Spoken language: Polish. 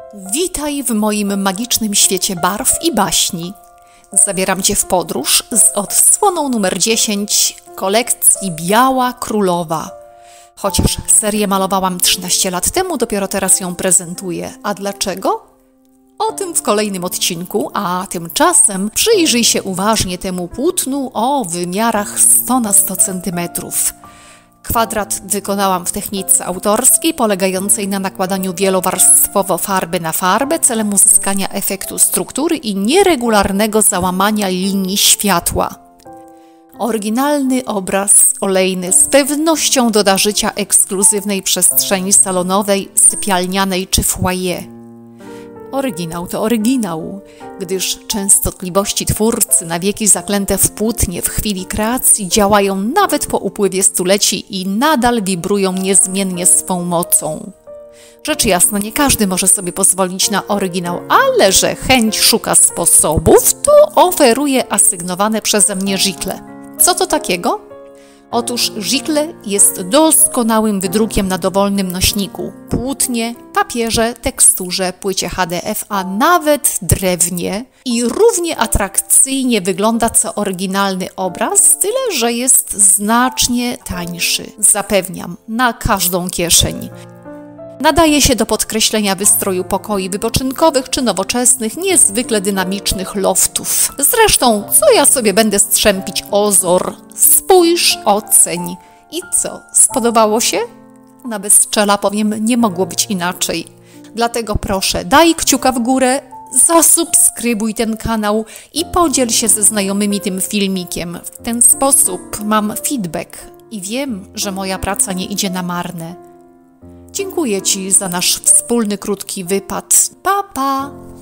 Witaj w moim magicznym świecie barw i baśni. Zabieram Cię w podróż z odsłoną numer 10 kolekcji Biała Królowa. Chociaż serię malowałam 13 lat temu, dopiero teraz ją prezentuję. A dlaczego? O tym w kolejnym odcinku, a tymczasem przyjrzyj się uważnie temu płótnu o wymiarach 100 na 100 cm. Kwadrat wykonałam w technice autorskiej polegającej na nakładaniu wielowarstwowo farby na farbę celem uzyskania efektu struktury i nieregularnego załamania linii światła. Oryginalny obraz olejny z pewnością doda życia ekskluzywnej przestrzeni salonowej, sypialnianej czy foyer. Oryginał to oryginał, gdyż częstotliwości twórcy na wieki zaklęte w płótnie w chwili kreacji działają nawet po upływie stuleci i nadal wibrują niezmiennie swą mocą. Rzecz jasna, nie każdy może sobie pozwolić na oryginał, ale że chęć szuka sposobów, to oferuje asygnowane przeze mnie żikle. Co to takiego? Otóż żikle jest doskonałym wydrukiem na dowolnym nośniku, płótnie, papierze, teksturze, płycie HDF, a nawet drewnie i równie atrakcyjnie wygląda co oryginalny obraz, tyle że jest znacznie tańszy, zapewniam, na każdą kieszeń. Nadaje się do podkreślenia wystroju pokoi wypoczynkowych czy nowoczesnych, niezwykle dynamicznych loftów. Zresztą, co ja sobie będę strzępić ozor? Spójrz, oceń. I co, spodobało się? Na bezczela powiem, nie mogło być inaczej. Dlatego proszę, daj kciuka w górę, zasubskrybuj ten kanał i podziel się ze znajomymi tym filmikiem. W ten sposób mam feedback i wiem, że moja praca nie idzie na marne. Dziękuję Ci za nasz wspólny krótki wypad. Pa, pa!